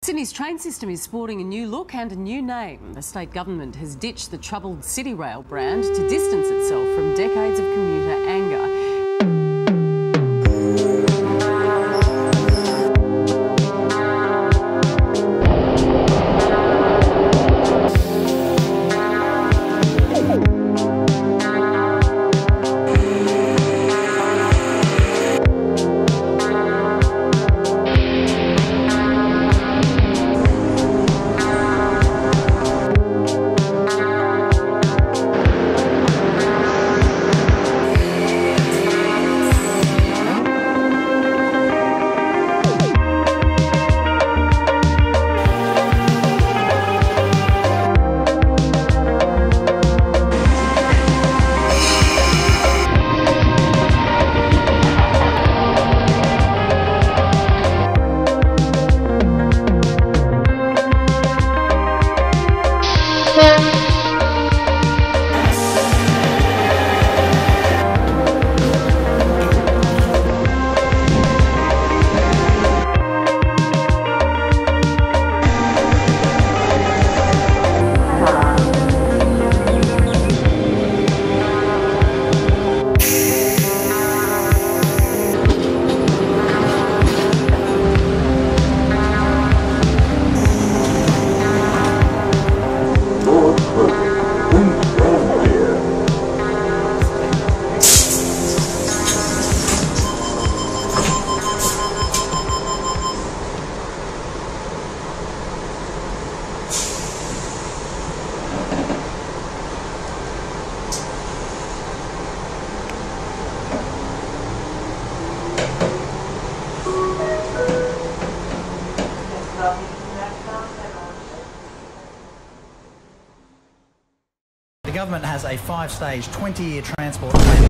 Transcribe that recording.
Sydney's train system is sporting a new look and a new name. The state government has ditched the troubled CityRail brand to distance itself from decades of commuter anger. The government has a 5-stage, 20-year transport plan.